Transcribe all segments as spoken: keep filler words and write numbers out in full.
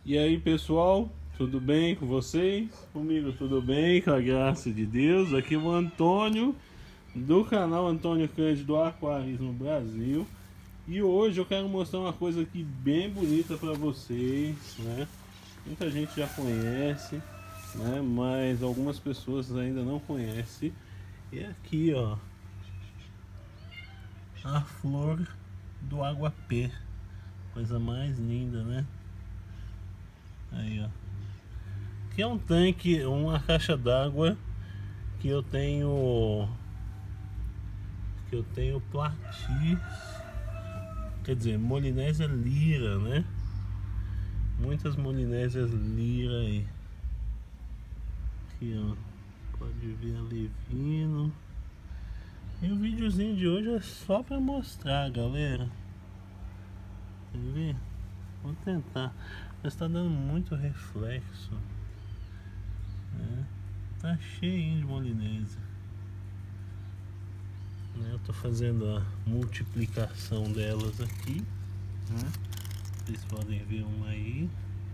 E aí, pessoal, tudo bem com vocês? Comigo tudo bem, com a graça de Deus. Aqui é o Antônio do canal Antônio Cândido Aquarismo Brasil. E hoje eu quero mostrar uma coisa aqui bem bonita para vocês, né? Muita gente já conhece, né? Mas algumas pessoas ainda não conhecem. E aqui, ó, a flor do aguapé, coisa mais linda, né? Aí, ó, aqui é um tanque, uma caixa d'água que eu tenho, que eu tenho platis, quer dizer, Molinésia lira, né? Muitas Molinésias lira aí. Aqui, ó, pode ver ali vindo. E o videozinho de hoje é só pra mostrar, galera. Quer ver? Vou tentar, mas tá dando muito reflexo, né? Tá cheio de Molinésia, né? Eu tô fazendo a multiplicação delas aqui, né? Vocês podem ver uma aí.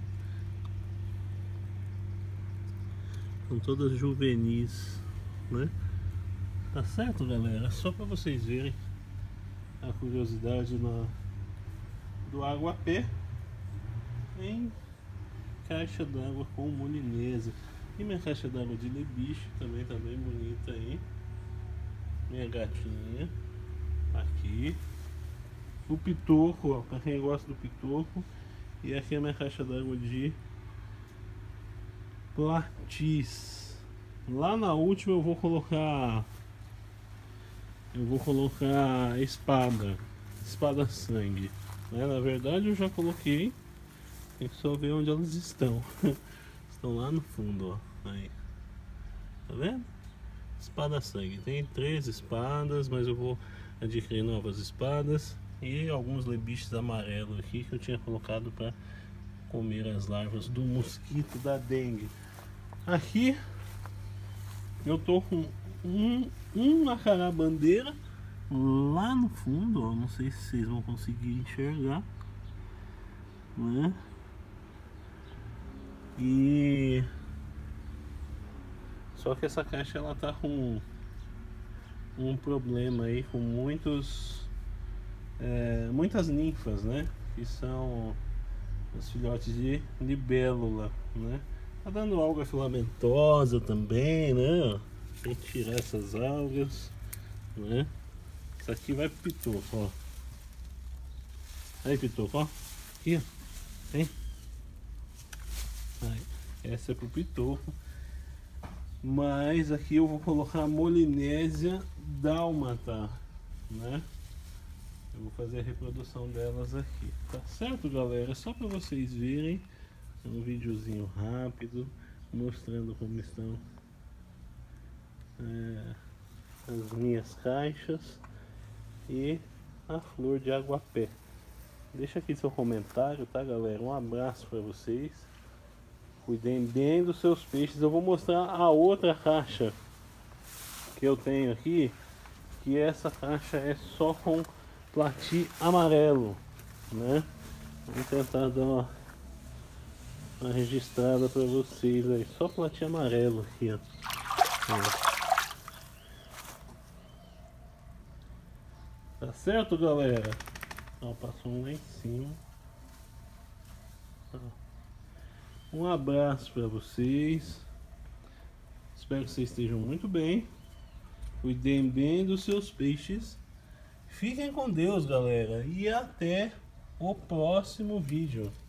São todas juvenis, né? Tá certo, galera? Só para vocês verem a curiosidade na, do aguapé em caixa d'água com Molinésia. E minha caixa d'água de lebiche também tá bem bonita aí. Minha gatinha aqui. O pitoco, ó, para quem gosta do pitoco. E aqui é a minha caixa d'água de platis. Lá na última eu vou colocar eu vou colocar espada, espada sangue, né? Na verdade eu já coloquei, tem que só ver onde elas estão. Estão lá no fundo, ó. Aí, tá vendo? Espada sangue, tem três espadas, mas eu vou adquirir novas espadas e alguns lebiches amarelos aqui que eu tinha colocado para comer as larvas do mosquito da dengue. Aqui eu tô com um, um acará bandeira lá no fundo, ó. Não sei se vocês vão conseguir enxergar, né? E só que essa caixa ela tá com um problema aí, com muitos é, muitas ninfas, né? Que são os filhotes de libélula, né? Tá dando alga filamentosa também, né? Tem que tirar essas algas, né? Isso aqui vai pro pitoco, ó. Aí, pitoco, ó. Aqui, ó. Tem. Aí, essa é pro pitoco. Mas aqui eu vou colocar a Molinésia dálmata, né? Eu vou fazer a reprodução delas aqui. Tá certo, galera? Só para vocês verem. É um videozinho rápido mostrando como estão é, as minhas caixas e a flor de aguapé. Deixa aqui seu comentário, tá, galera? Um abraço para vocês. Cuidem bem dos seus peixes. Eu vou mostrar a outra caixa que eu tenho aqui, que essa caixa é só com plati amarelo, né? Vou tentar dar uma, uma registrada para vocês aí. Só plati amarelo aqui, ó. Tá certo, galera? Ó, passou um lá em cima. Um abraço para vocês. Espero que vocês estejam muito bem. Cuidem bem dos seus peixes. Fiquem com Deus, galera. E até o próximo vídeo.